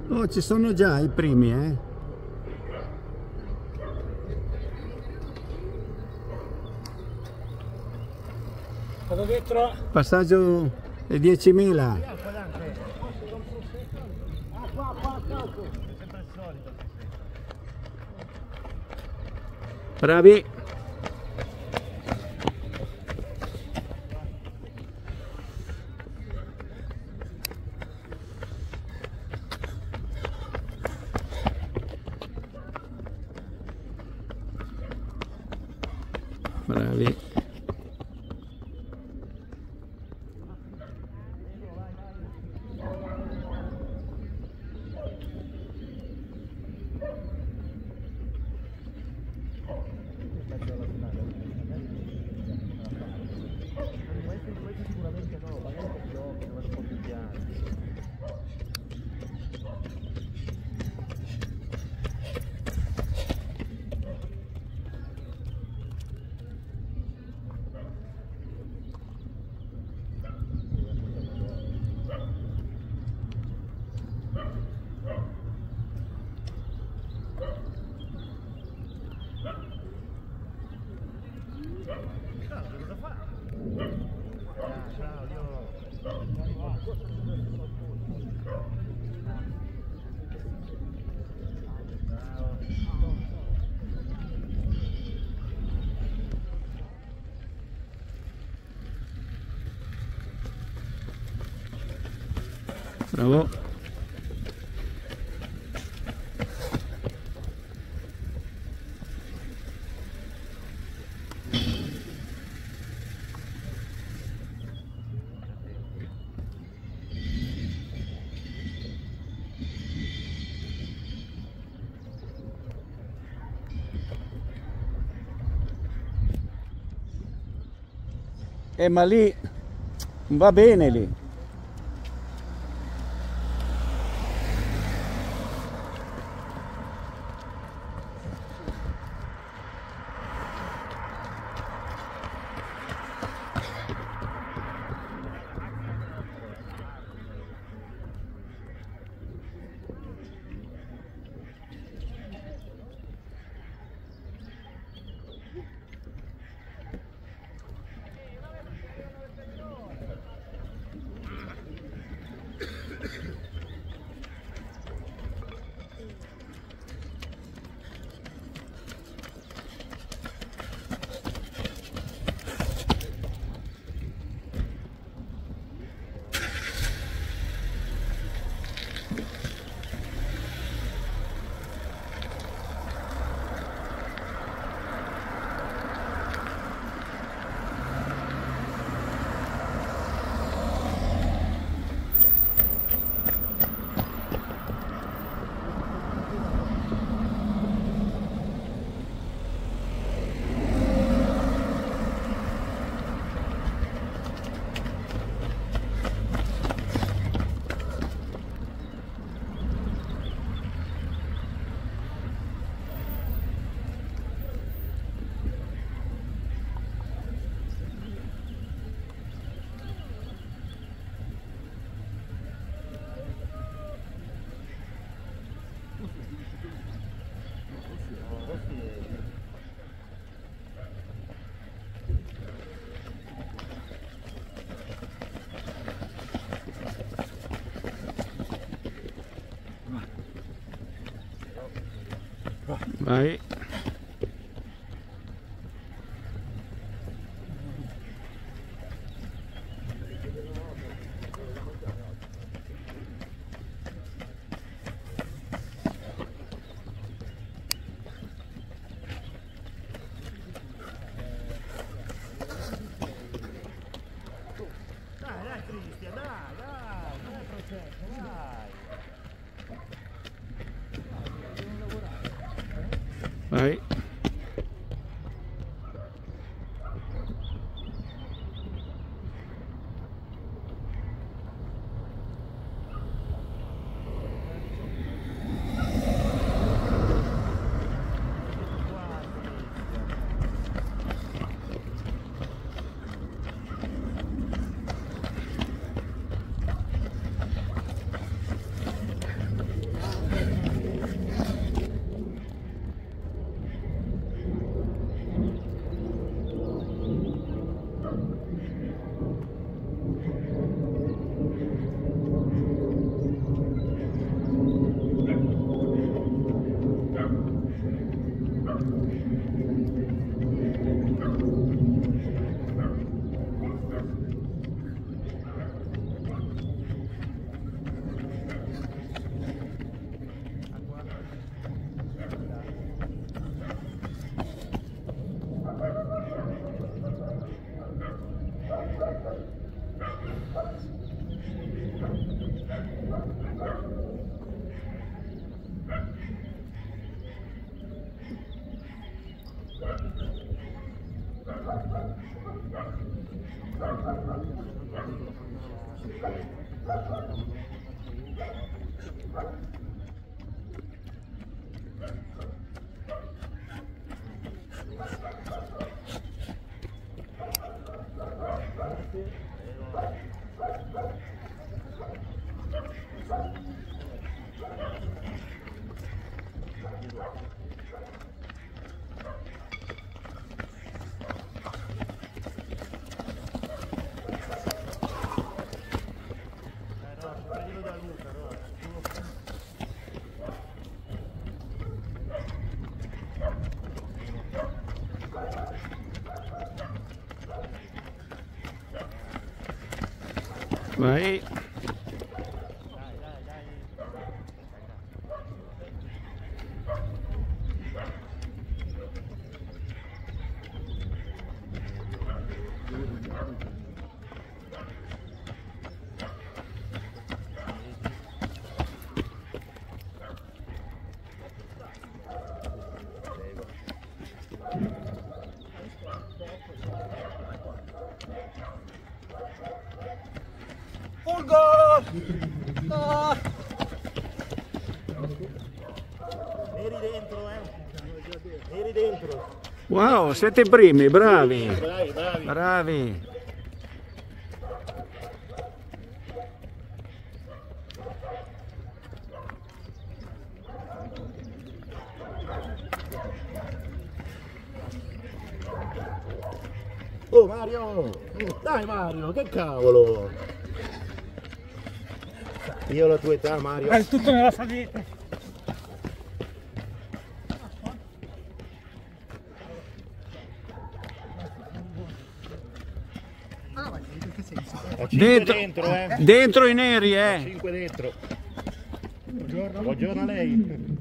Oh, ci sono già i primi, eh? Vado dietro. Passaggio è 10.000. Bravi. Bravi. Sicuramente no, magari con gli occhi, non un po' più piano. Cosa fa? Bravo. Ma lì va bene lì. Vai. Dai Cristian, dai, non è processo, dai. Vai. Vai. Fulgo! Ah! Eri dentro, Eri dentro. Wow, siete i primi, bravi. Bravi, bravi. Bravi. Oh Mario! Dai Mario, che cavolo! Io ho la tua età, Mario. È tutto nella salita. Ho 5 Dentro, dentro, dentro i neri, 5 dentro. Buongiorno. Buongiorno a lei.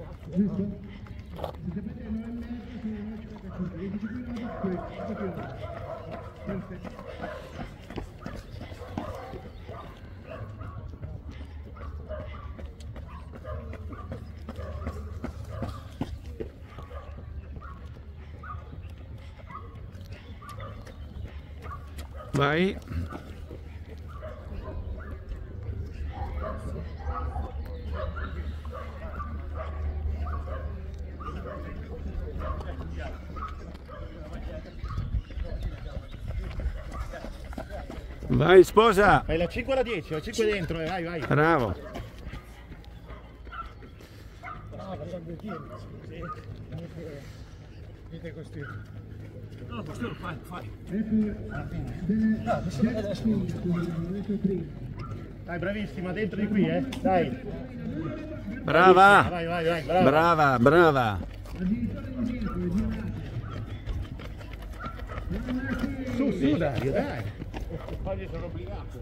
Vai. Vai sposa. Fai la 5 o la 10? Ho 5 dentro, vai, vai. Bravo. Dai, bravissima, dentro di qui, Dai. Brava. Vai, vai, vai, brava. Brava, brava. Su, Dario, dai. Oggi sono obbligato.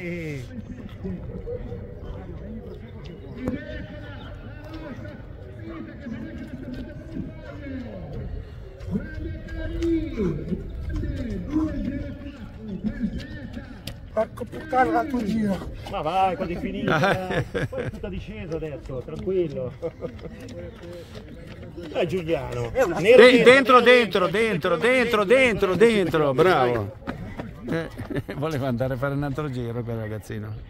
Porco puttana l'altro giro. Ma vai, quando è finita, dai. Poi è tutta discesa adesso, tranquillo. Dai Giuliano. Dentro, dentro, bravo. Voleva andare a fare un altro giro quel ragazzino.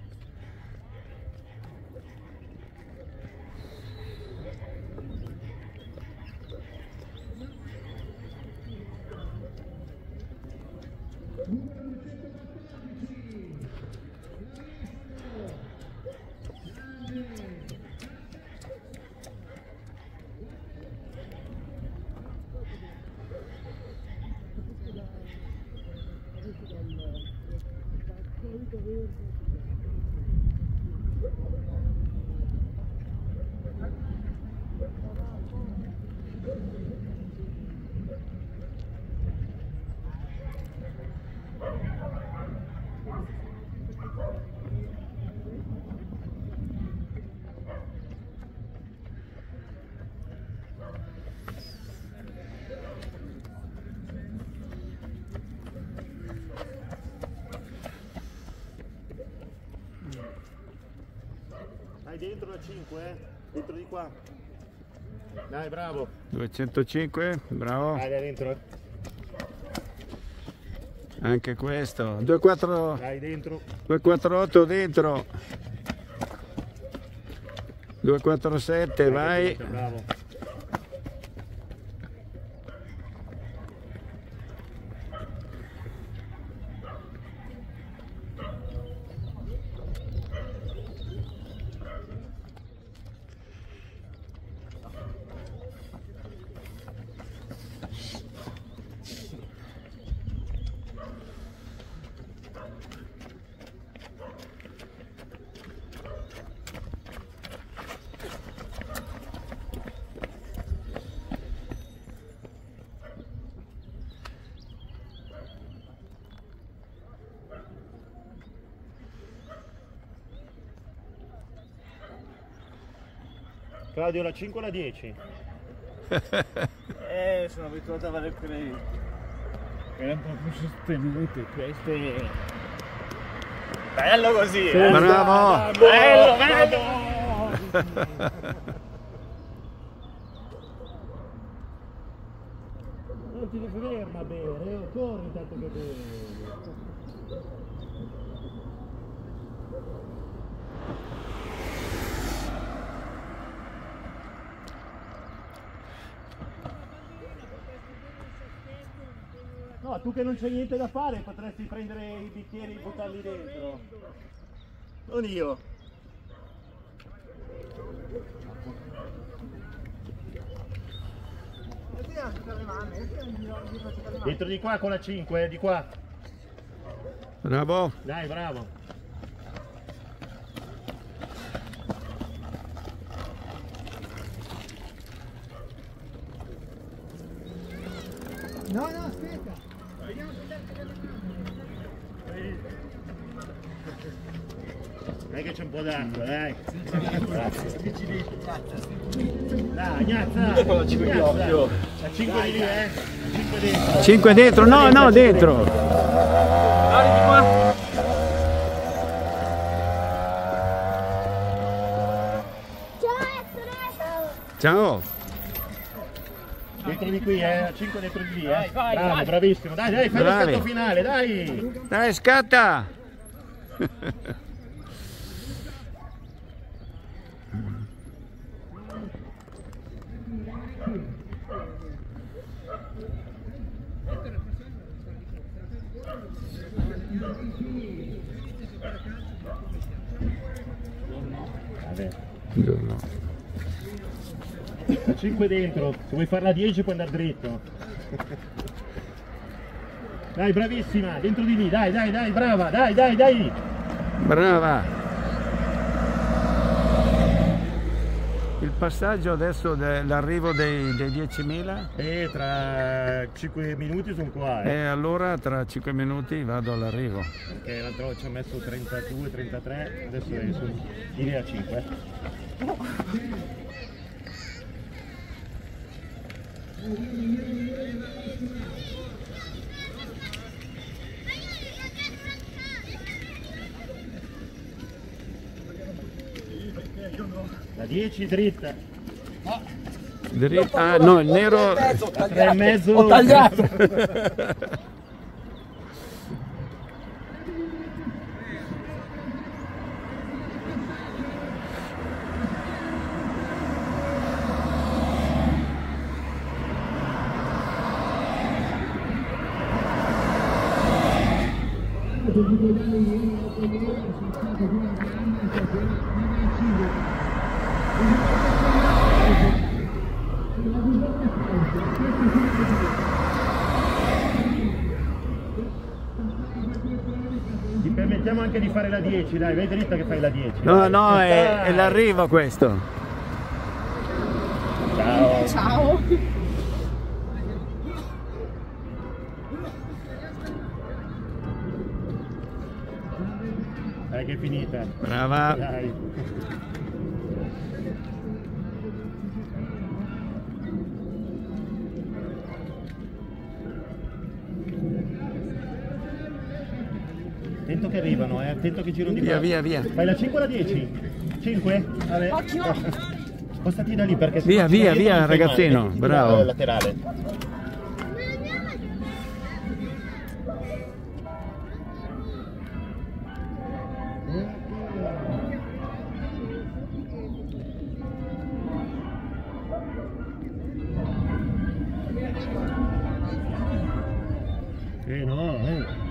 Dai, dentro la 5, dentro di qua. Dai, bravo. 205, bravo. Dai, dentro. Anche questo. 2-4. Dai, dentro. 2-4-8 dentro. 2-4-7, vai. Bravo. Claudio, la 5 o la 10? Sono abituato a fare quelle un po' più sostenute, queste. Bello così, Bravo! Bello, bello! Non ti devi ferma a bere, corri tanto che bevi. No, tu che non c'è niente da fare potresti prendere i bicchieri e buttarli dentro. Non io. Dentro di qua con la 5, di qua. Bravo. Dai, bravo. No, aspetta. Dai che c'è un po' d'acqua, dai. Dai, gnazza. La 5 di lì, La 5 dentro. 5 dentro, no, dentro. Ciao. Dentro di qui, La 5 dentro di lì, Bravo, bravissimo. Dai, fai lo scatto finale, dai. Dai, scatta. Vabbè. La 5 dentro, se vuoi farla 10 puoi andare dritto. Dai, bravissima, dentro di lì, dai, brava, dai. Brava. Il passaggio adesso dell'arrivo dei 10.000? Tra 5 minuti sono qua. Allora tra 5 minuti vado all'arrivo. Perché l'altra volta ci ho messo 32, 33, adesso sono in linea 5. La 10 dritta. Dritta. Ah no, il nero. 3,5. Ho tagliato. Ti permettiamo anche di fare la 10, dai, vai dritta che fai la 10. No, è l'arrivo questo. Ciao. Ciao. Dai che è finita. Brava. Dai. Attento che arrivano, attento che girano di qua. Via. Fai la 5 o la 10? 5? Vabbè. Spostati da lì perché Via, ragazzino, bravo. Laterale.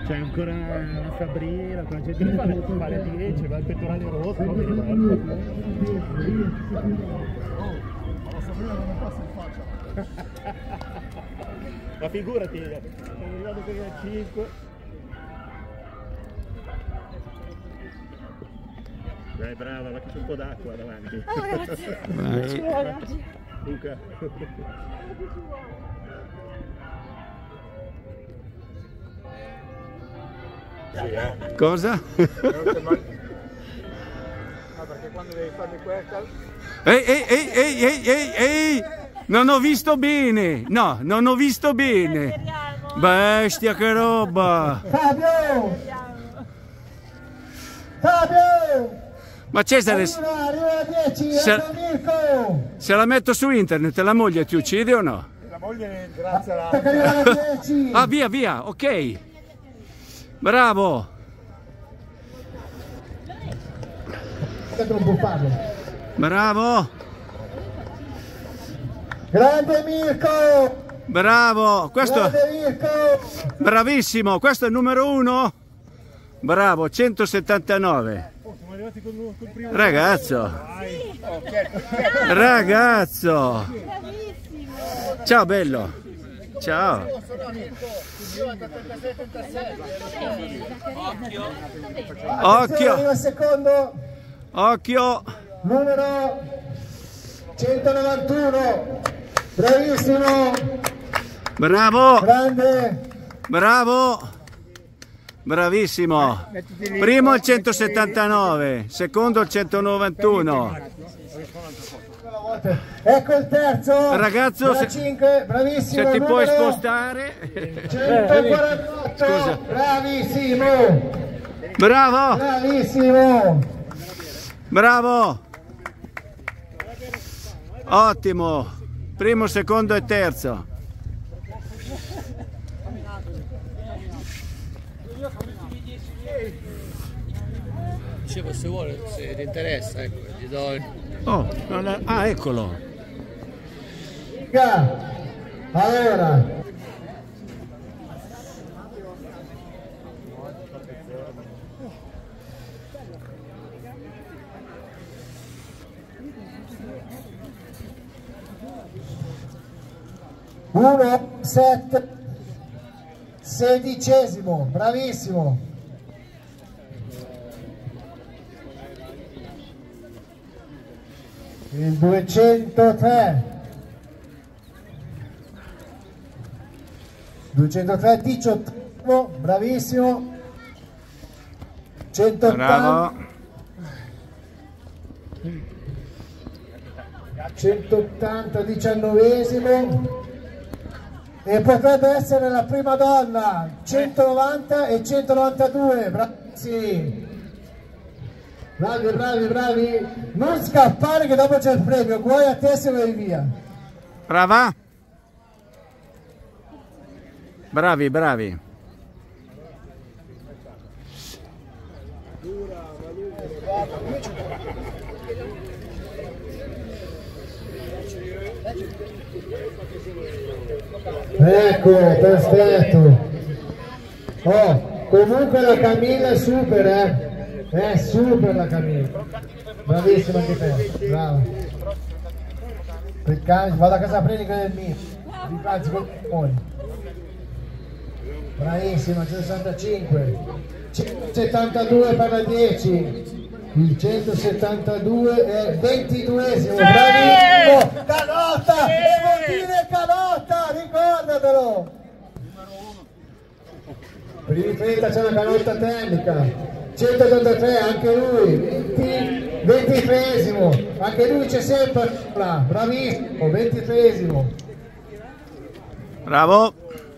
C'è ancora una Fabrina, quella gente che fa le 10, va il pettorale rosso, ma mi ricordo. La Sabrina non passa in faccia. Ma figurati, mi ricordo che era 5. Dai, brava, ma che c'è un po' d'acqua davanti. Vai. Luca. Cosa? Perché quando devi fare questa... Ehi! Non ho visto bene! No, non ho visto bene! Bestia, che roba! Fabio! Fabio! Ma Cesare, Arriva a 10, se- Mirko! se la metto su internet, la moglie ti uccide o no? La moglie, grazie alla... Arriva a 10! Ah, via, ok! Bravo! Troppo Fabio! Bravo! Grande Mirko! Bravo! Questo Grande Mirko! bravissimo! Questo è il numero 1? Bravo, 179. Siamo arrivati col primo. Ragazzo! Ragazzo! Ciao bello! Ciao! Occhio! Arriva secondo, Occhio! numero 191! Bravissimo! Bravo! Grande! Bravo! Bravissimo! Primo il 179, secondo il 191. Ecco il terzo! Ragazzo, da se- 5, bravissimo! Se ti puoi numero spostare. 148! Scusa. Bravissimo! Bravo! Bravissimo! Bravo! Ottimo! Primo, secondo e terzo. Dicevo, se vuole, se ti interessa, ecco, gli do il... Oh, ah, eccolo. Allora, uno, 7, 16esimo, bravissimo. Il 203. 203, 18, bravissimo. 180, Bravo. 180, 19esimo. E potrebbe essere la prima donna. 190 e 192, bravissimi. Bravi, bravi, bravi. Non scappare che dopo c'è il premio. Guai a te se vai via. Brava. Bravi, bravi. Ecco, perfetto. Oh, comunque la Camilla è super, È super la Camilla. Bravissima anche te. Brava. Vado a casa a prendere che è il mio. Anzi, con poi. Bravissima, 165. 172 per la 10. Il 172 è 22esimo. Bravissimo. Canotta! Devo dire Canotta, ricordatelo. Per i 30 c'è una canotta tecnica. 183 anche lui. 23esimo. Anche lui c'è sempre. Bravissimo, 23esimo. Bravo.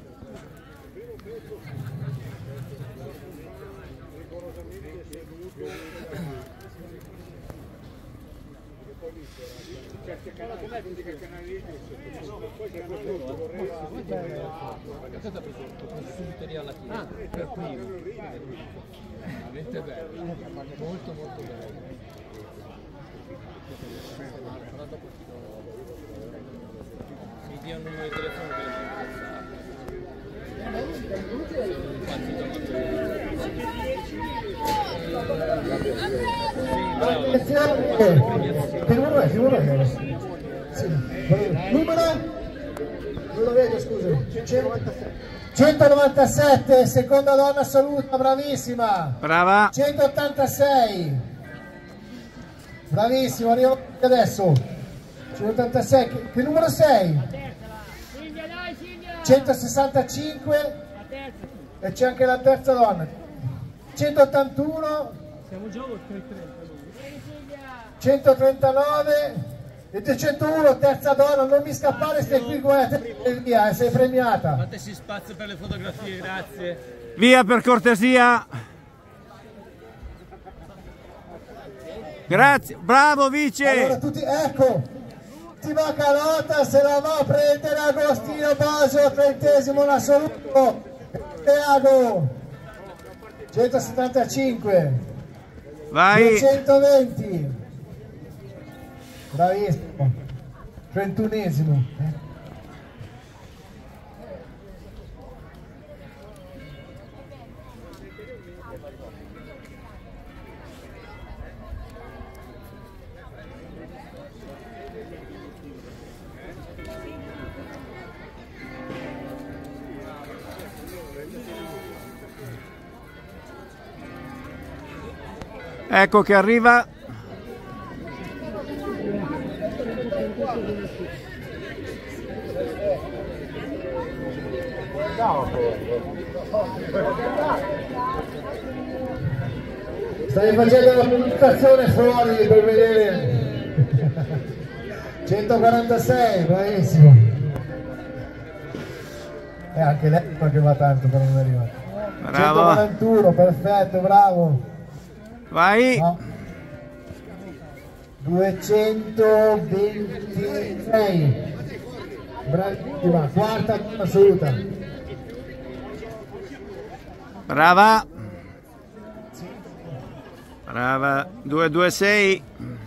per primo. Veramente bello, molto molto bello. Però dopo mi dia un numero di telefono per interessare. Che numero è? Che numero è? Sì. Numero? Non lo vedo, scusa. 197, seconda donna assoluta, bravissima. Brava. 186. Bravissimo, arrivo adesso. 186, che numero sei? 165 e c'è anche la terza donna. 181. Siamo già 139 e 201, terza donna, non mi scappare, stai qui, guarda, via, sei premiata. Fateci spazio per le fotografie, grazie. Via per cortesia. Grazie, bravo vice. Allora tutti, ecco, ultima calota, se la va a prendere Agostino Baso, 30esimo in assoluto. Teago, 175. Vai. 220. Bravissimo. 31esimo. Ecco che arriva. Stai facendo la presentazione fuori per vedere. 146, bravissimo. E anche lei che va tanto per non arrivare. Bravo. 141, perfetto, bravo. Vai. No. 226. Bravissima, quarta assoluta. Brava. Brava. 226.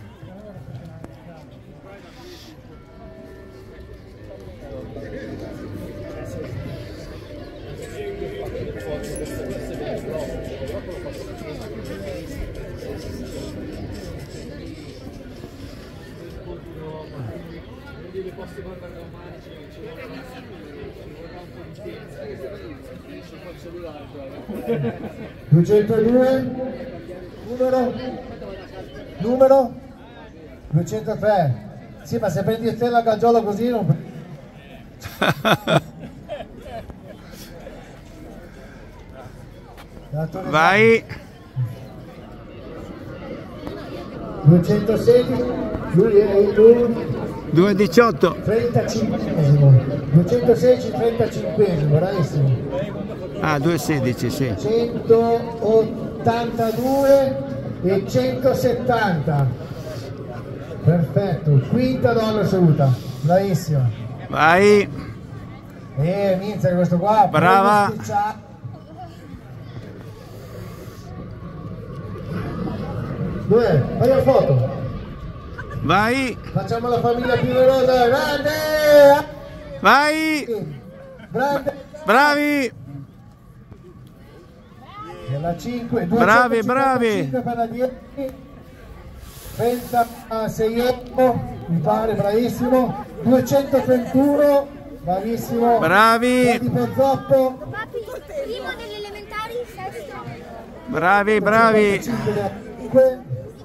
Posso guardare domani, ci vorrà un po' di tempo, ci faccio cellulare. 202, numero 203. Sì, ma se prendi te la gaggiola così non... Vai. 216, lui è il 218. 35esimo, 216, 35esimo, bravissimo. Ah, 216, sì. 182 e 170. Perfetto, quinta donna assoluta, bravissima. Vai. Inizia questo qua. Brava. Due, fai la foto. Vai. Facciamo la famiglia più numerosa, grande! Vai. Grande! Bravi. La 5, bravi, bravi. Per la 10, 36esimo, mi pare, bravissimo. 231, bravissimo. Bravi. Tipo zoppo. Primo delle elementari, sesto. Bravi, bravi. 5.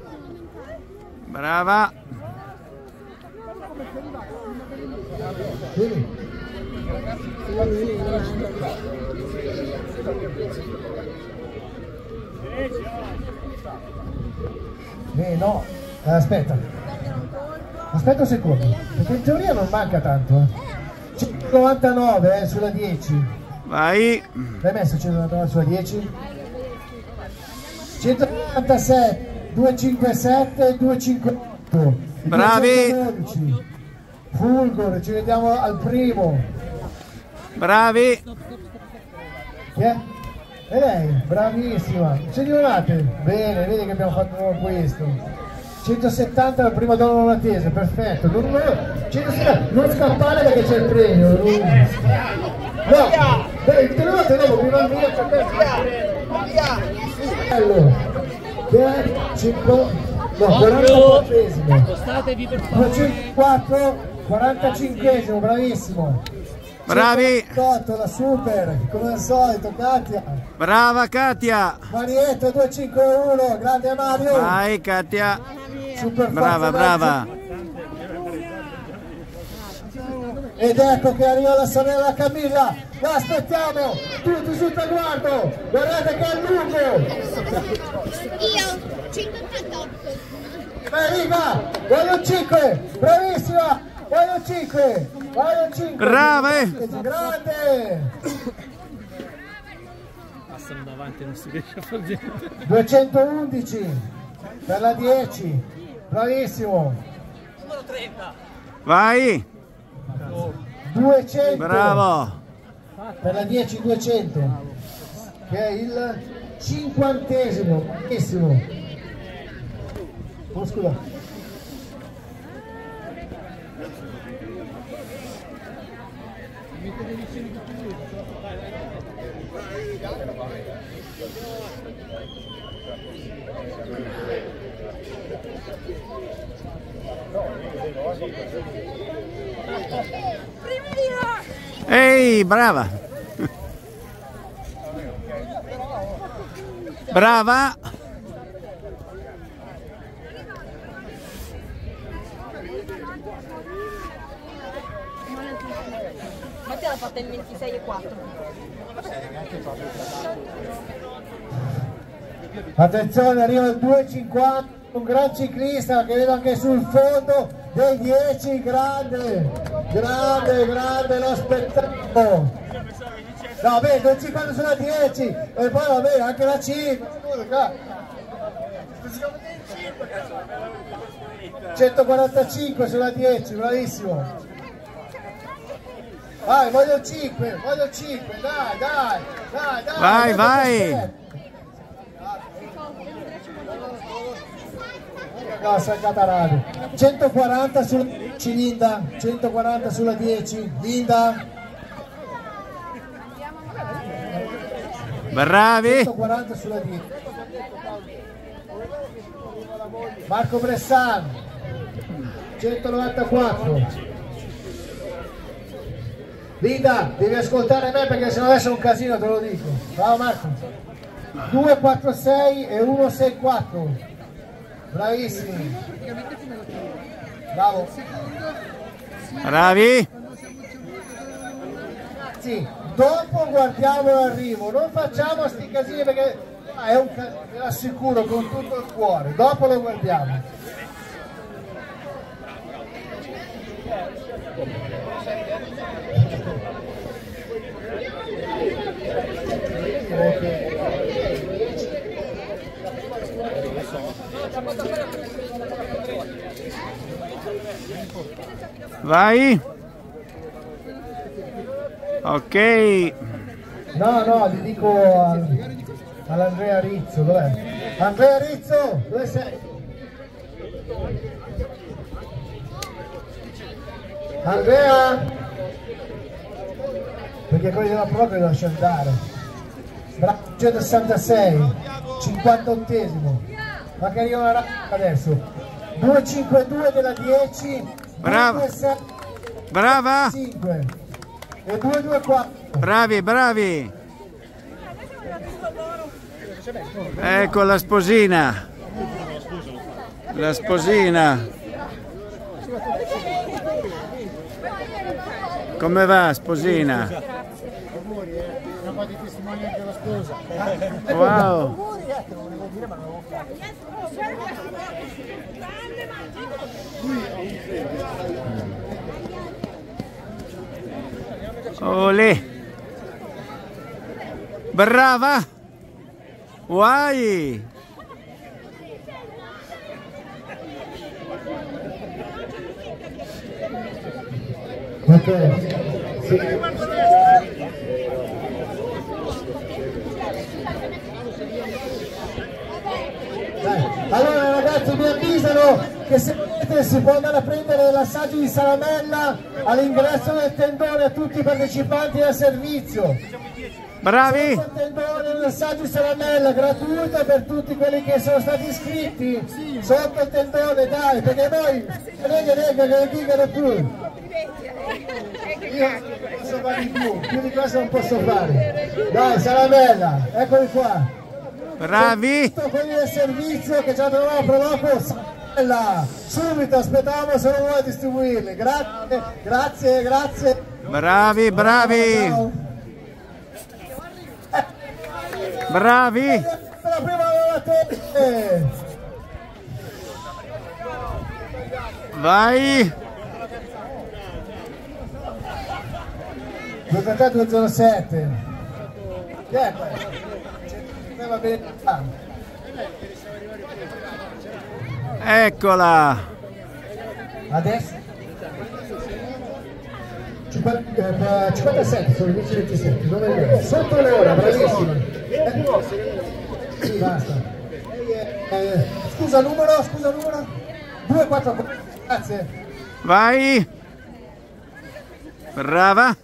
Brava. Vieni. No, aspetta un secondo, perché in teoria non manca tanto. 199 sulla 10. Vai. L'hai messo 199 sulla 10? 197, 257, 258. Bravi. 212. Fulgore, ci vediamo al primo. Bravi. Chi è? E lei, bravissima. Segnalate. Bene, vedi che abbiamo fatto questo. 170 la prima donna non attesa, perfetto. Non scappare perché c'è il premio. No. Tutte le volte dopo mi va via che è 44esimo, 204, 45esimo, bravissimo. Bravi! 8 la super, come al solito, Katia. Brava Katia! Marietto 251, grande Mario. Vai Katia! Super Brava, brava! Ed ecco che arriva la sorella Camilla, l'aspettiamo, tutti sul traguardo, guardate che è lungo! Io, 188. Arriva, voglio 5, bravissima, voglio 5, voglio 5! Brava! Grande! Passano davanti e non si riesce a fare niente. 211 per la 10, bravissimo! Numero 30. Vai! 200 Bravo! per la 10, 200 che è il 50esimo, bravissimo! Oh, scusa. Ehi, brava! Brava! Mattia l'ha fatta in 26,4. Attenzione, arriva il 2,50, un gran ciclista che vedo anche sul fondo dei 10, grande, grande, grande lo spettacolo. No, beh, 2,50 sulla 10 e poi va bene anche la 5. 145 sulla 10, bravissimo. Vai, voglio 5, dai, dai, dai, dai. Vai, vai. No, sei Catarado. 140 sulla 10, Linda. 140 sulla 10, Linda. Bravi. 140 sulla 10. Marco Bressan. 194. Linda, devi ascoltare me perché sennò adesso è un casino, te lo dico. Bravo Marco. 246 e 164. Bravissimi. Bravo. Bravi. Sì, dopo guardiamo l'arrivo, non facciamo sti casini perché è un casino, ve l'assicuro con tutto il cuore, dopo lo guardiamo. Vai. Ok. No, gli dico all'Andrea Rizzo, dov'è? Andrea Rizzo, dove sei? Andrea? Perché quelli della prova li lascio andare. Bravo, 166, 58esimo. Ma che arriva una rapida adesso. 252 della 10. Brava. 226, Brava. 5 e 224. Bravi, bravi. Ecco la sposina. La sposina. Come va, sposina? Una qua di testimonianza della sposa. Wow. Olè. Brava. Guai. Ok. Sì. Allora ragazzi, mi avvisano che se volete si può andare a prendere l'assaggio di salamella all'ingresso del tendone a tutti i partecipanti al servizio. Bravi! Sotto il tendone un massaggio di salamella gratuito per tutti quelli che sono stati iscritti. Sotto il tendone, dai, perché poi che non dicano più. Io non posso fare di più di questo non posso fare. Dai, salamella, eccoli qua. Bravi! Quelli del servizio che già troviamo per poco, salamella. Subito, aspettavamo se non vuoi distribuirli. Grazie, grazie, grazie. Bravi, bravi! Ciao. Bravi! La prima lavoratrice. Vai! 23207. Che è questo? Va bene. Eccola! Adesso 57 sono 10:27. Dove è? Sotto l'ora, bravissima. Sì, basta. Scusa numero? 244. Grazie. Vai! Brava!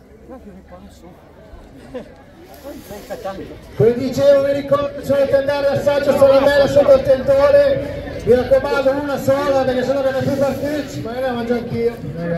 Come dicevo, vi ricordo che dovete andare assaggio salamella sotto il tendone. Mi raccomando, una sola perché sennò viene più partecipi. Magari la mangio anch'io.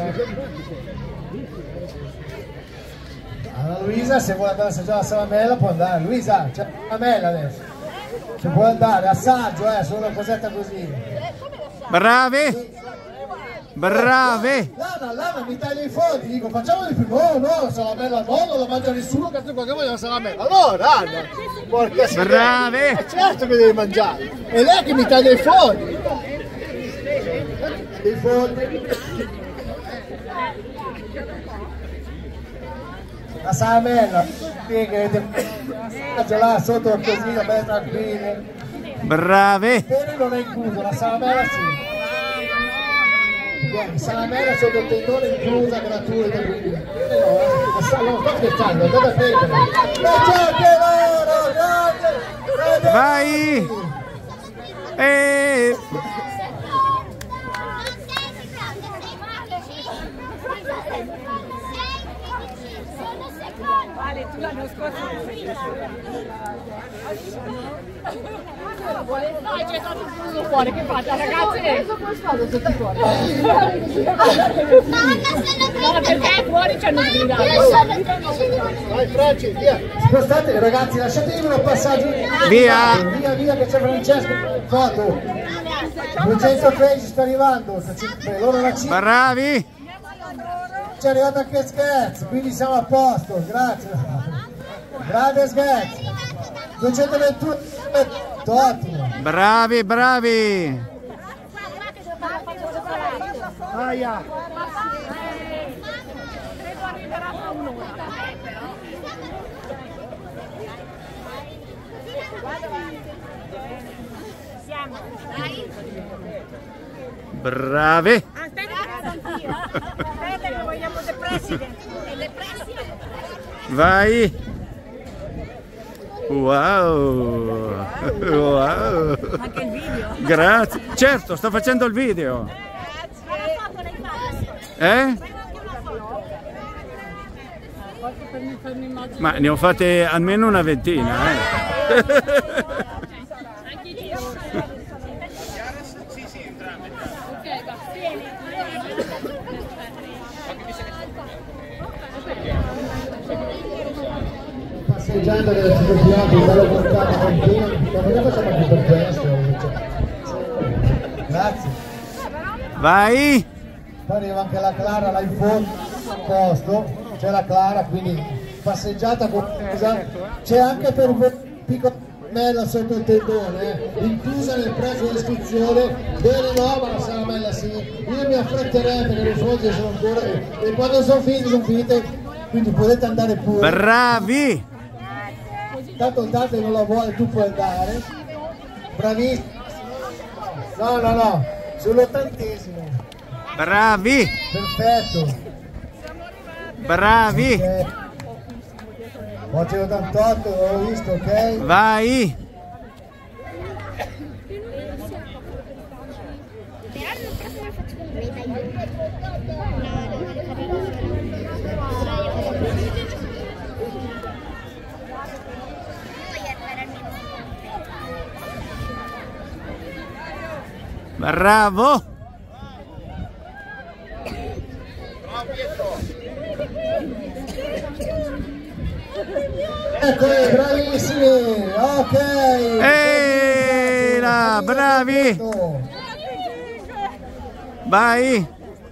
Allora Luisa, se vuole andare a assaggiare la salamella può andare. Luisa, c'è la salamella adesso. Se può andare, assaggio, solo una cosetta così. Bravi! Bravi! Lana mi taglia i fondi, dico facciamo di più. No, la salamella no, non la mangia nessuno, cazzo qua che voglio la salamella. Allora Anna, porca sia. Bravi! Certo che devi mangiare. È lei che mi taglia i fondi. I fondi. La salamella, là sotto così, bella tranquilla. Bravi! Il pene non è incluso, la salamella sì. Salamella sotto il tendone inclusa, gratuita, quindi no, sto scherzando, andate a prendere. Ma c'è anche loro, grande! Vai! Vale, tu l'anno scorso no, c'è stato tutto fuori, che fate ragazzi? No, perché fuori ci hanno sgridato. Vai Franci, via! Spostate ragazzi, lasciatemi un passaggio. Via! Via che c'è Francesco, foto. 213 sta arrivando, loro la cifra. Bravi! Ci è arrivato anche Scherz, quindi siamo a posto, grazie. Grande Scherz. 221, ottimo. Bravi, bravi! Aia. Credo arriverà fra un'ora. Siamo. Bravi! Aspetta che vogliamo the president. Vai! Wow! Wow! Anche il video. Grazie! Certo, sto facendo il video! Ma ne ho fatte almeno una ventina, Passeggiando delle ciclopiate, bello portato continua, ma cosa facciamo anche per questo? Grazie. Vai! Poi arriva anche la Clara là in fondo, a posto, c'è la Clara, quindi passeggiata conclusa, c'è anche per un piccolo salamella sotto il tendone, inclusa nel prezzo dell'iscrizione, bene no, ma la salamella sì, io mi affretterei perché le fondi sono ancora, e quando sono finite, quindi potete andare pure. Bravi! Tanto il Dante non la vuole, tu puoi andare, bravissimo, no, sull'80°. Bravi! Perfetto! Bravi! Okay. Oggi 88, l'ho visto, ok? Vai! Bravo! Ecco, bravissimi! Ok! Era, bravi! Vai!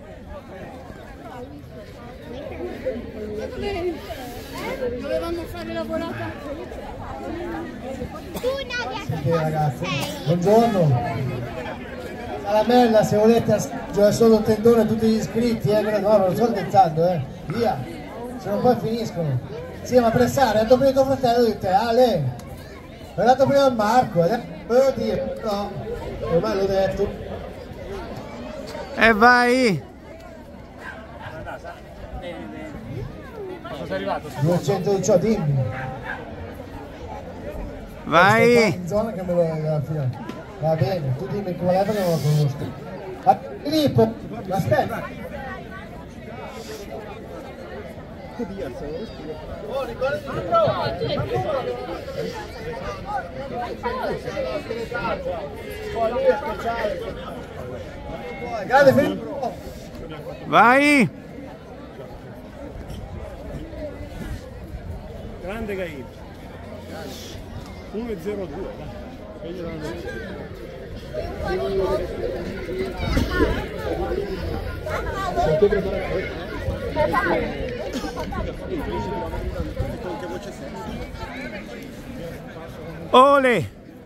Dovevamo fare la volata. Ok ragazzi, buongiorno! Caramella, se volete assaggiare solo il tendone a tutti gli iscritti, no, non lo sto scherzando, via, se no poi finiscono. Sì, ma pressare, è andato prima tuo fratello di te, Ale, è andato prima il Marco, volevo dire, no, ormai l'ho detto. E vai! Cosa sei arrivato? 218, dimmi. Vai! In zona che me lo fila. Va bene, tu dimmi qual è perché non lo conosco. Ma Filippo, aspetta. Grande Filippo. Vai! Grande Gaib. 1,02. Ole!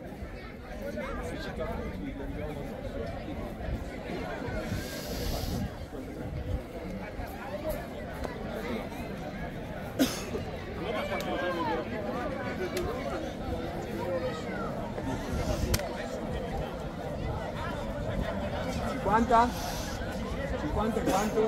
Quanta? 50 e quanto?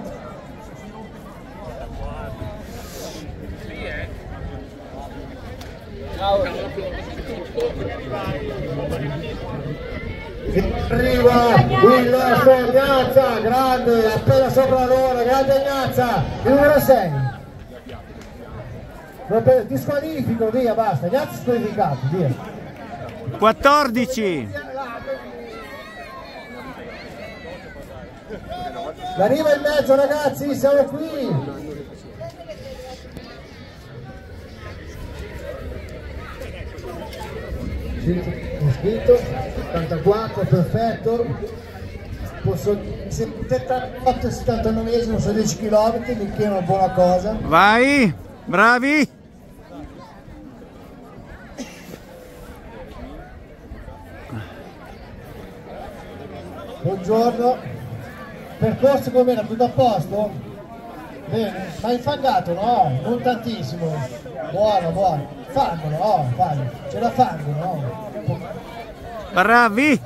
Arriva il Ignazza, grande, appena sopra l'ora, grande Ignazza, il numero 6. Ti squalifico, via, basta, Ignazza squalificato, via. 14! Arriva in mezzo ragazzi, siamo qui! Iscritto, 84, perfetto. Posso 78 e 79esimo, sono 10 km, mi chiedo una buona cosa. Vai! Bravi! Buongiorno. Percorso com'era? Tutto a posto? Bene, ma infangato no? Non tantissimo. Buono, buono. Fango, no? Fango. C'è da fango, no? Bravi!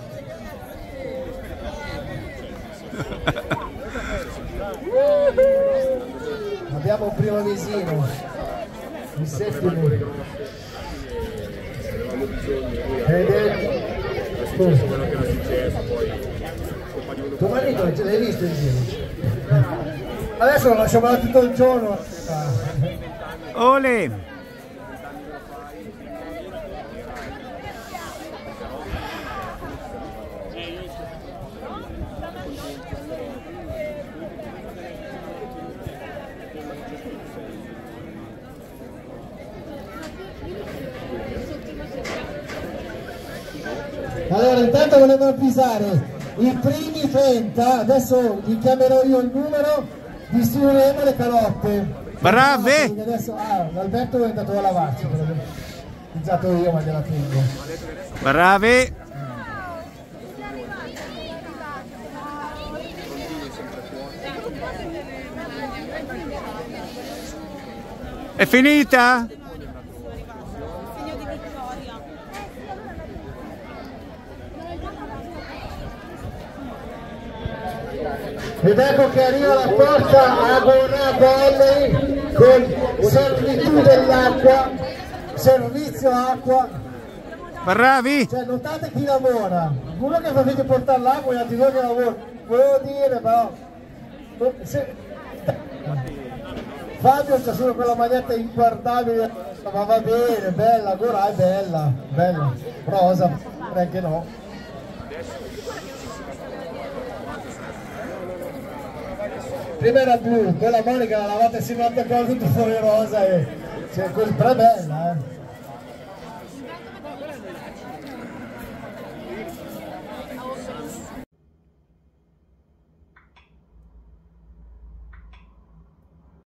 Abbiamo un primo visino. Il settimo. Tuo marito ce l'hai visto in giro? Adesso lo lasciamo tutto il giorno. Ole! Allora intanto volevo avvisare i primi 30, adesso gli chiamerò io il numero, distribuiremo le calotte. Brave! Adesso l'Alberto è andato a lavarsi, l'ho utilizzato io ma gliela tengo. Brave! È finita? Ed ecco che arriva la porta a Gorra Volley con servitù dell'acqua, servizio acqua. Bravi! Cioè notate chi lavora, uno che dovete portare l'acqua e gli altri due che lavorano. Volevo dire però, Fabio c'ha solo quella maglietta inguardabile, ma va bene, bella, Gorra è bella, bella, rosa, anche no. prima era blu, poi la Monica l'ha lavata e si mette ancora tutto fuori rosa e cioè, però è bella